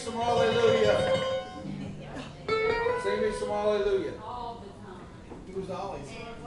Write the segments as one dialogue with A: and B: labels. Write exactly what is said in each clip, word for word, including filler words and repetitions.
A: some hallelujah. Sing me some hallelujah. Who's always?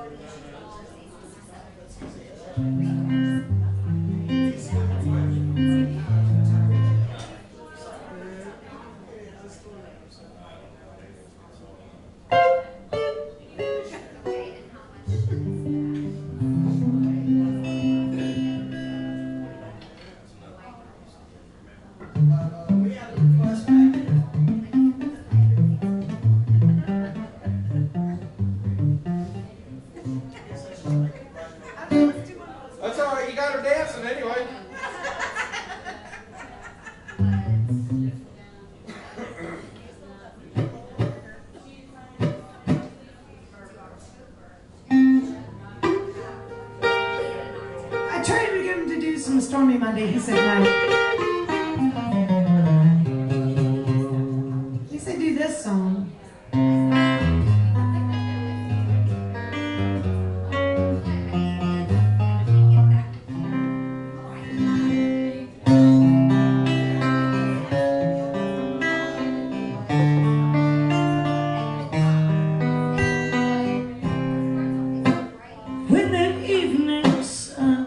A: That's all right. You got her dancing anyway.
B: I tried to get him to do some Stormy Monday. He said no. He said do this song. When the evening sun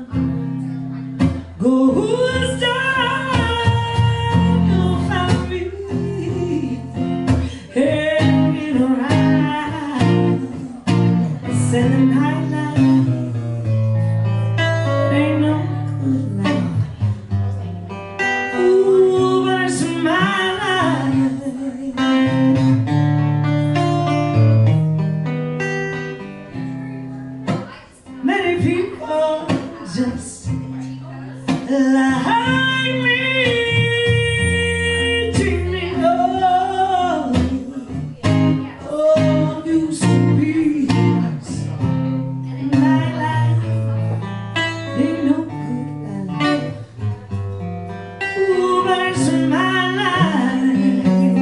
B: goes down, you'll find me hanging around, selling night light. Ain't no good life. Ooh, but it's my life. Many people just like me, dreaming of, oh, used to be my life. Ain't no good life. Ooh, but it's my life.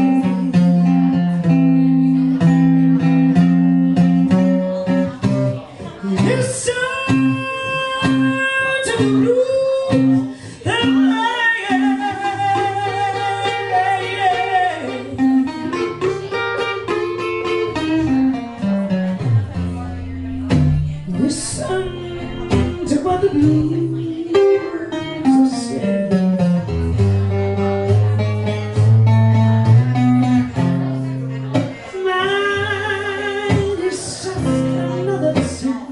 B: Listen to the blues that I'm playing. Listen to what the blues say. Mine is just another song.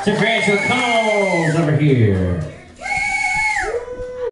C: So Rachel Coles over here.